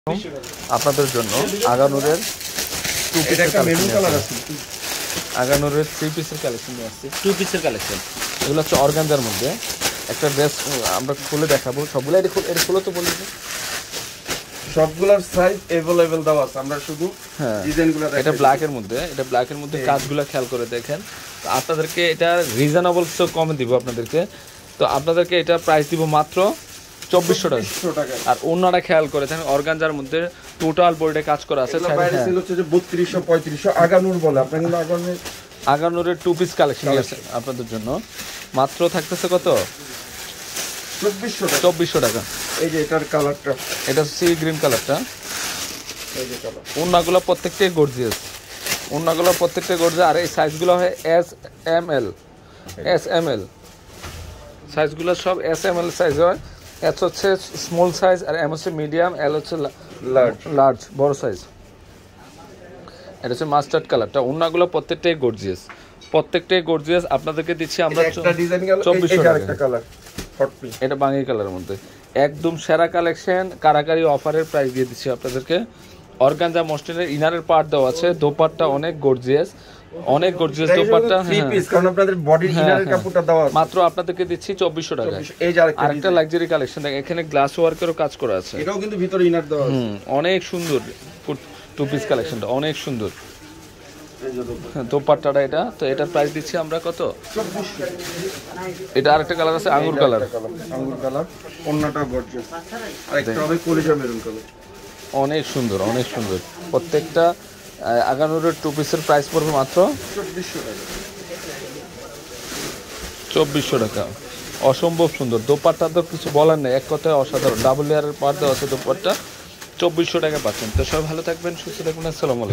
আপনাদের জন্য আগানুরের টু পিসের আগানুরের 3 পিসের কালেকশন নিয়ে আসছি। 2 পিসের কালেকশন, এগুলো হচ্ছে অর্গানজার মধ্যে। একটা ড্রেস আমরা খুলে দেখাবো সবগুলো। এটা খুলে তো বলি সবগুলোর সাইজ अवेलेबल দেওয়া আছে, আমরা শুধু ডিজাইনগুলো দেখাই। এটা ব্ল্যাকের মধ্যে, এটা ব্ল্যাকের মধ্যে কাজগুলো খেয়াল করে দেখেন। তো আপনাদেরকে এটা রিজনেবল তো কমে দিব আপনাদেরকে। তো আপনাদেরকে এটা প্রাইস দিব মাত্র 2400 টাকা। আর অন্যটা খেয়াল করে দেখেন, অর্গানজার মধ্যে টোটাল বডিতে কাজ করা আছে। বাইরে ছিল হচ্ছে যে 3200 3500 আগানুর বলে। আপনারা কিন্তু আগানুরের 2 পিস কালেকশন আছে আপনাদের জন্য। মাত্র থাকতেছে কত? 2400 টাকা। এই যে এটার কালারটা, এটা সি গ্রিন কালারটা। এই যে কালার। ওন্নাগুলো প্রত্যেকটাই গর্জিয়াস, ওন্নাগুলো প্রত্যেকটাই গর্জিয়াস। আর এই সাইজগুলো হয় এস এম এল সাইজগুলো সব এস-এম-এল সাইজ হয়। এস হচ্ছে স্মল সাইজ, আর এম হচ্ছে মিডিয়াম, এল হচ্ছে লার্জ বড় সাইজ। এটা হচ্ছে মাস্টার্ড কালারটা। ওন্নাগুলো প্রত্যেকটাই গর্জিয়াস, প্রত্যেকটাই গর্জিয়াস। আপনাদেরকে দিচ্ছি আমরা 2400 টাকা। এটা বাঙ্গি কালারের মধ্যে একদম সেরা কালেকশন, কারাকারি অফারের প্রাইস দিয়ে দিচ্ছি আপনাদেরকে। অর্গানজা মসলিনের ইনারের পার্ট দেওয়া আছে, দোপাট্টা অনেক গর্জিয়াস, অনেক গর্জিয়াস দোপাট্টা। কারণ আপনাদের বডির ইনারের কাপড়টা দেওয়া আছে। মাত্র আপনাদেরকে দিচ্ছি 2400 টাকা। এই যে আরেকটা লাক্সারি কালেকশন দেখেন, এখানে গ্লাস ওয়ার্কেরও কাজ করা আছে। এটাও কিন্তু ভিতরে ইনার দেওয়া আছে। অনেক সুন্দর 2 পিস কালেকশনটা, অনেক সুন্দর। দোপাট্টাটা এটা, তো এটার প্রাইস দিচ্ছি আমরা কত? 2400। এটা আরেকটা কালার আছে আঙ্গুর কালার, আঙ্গুর কালার। ওন্নাটা গর্জিয়াস। আরেকটা হবে কলিজা মেরুন কালার। অনেক সুন্দর, অনেক সুন্দর। প্রত্যেকটা আগানুরের 2 পিসের প্রাইস পড়বে মাত্র 2400 টাকা। অসম্ভব সুন্দর দোপাট্টা, তো কিছু বলার নেই, এক কথায় অসাধারণ। ডাবল লেয়ারের পার দেওয়া আছে দোপাট্টা। 2400 টাকা পাচ্ছেন। তো সবাই ভালো থাকবেন, সুস্থ থাকবেন। আসসালামু আলাইকুম।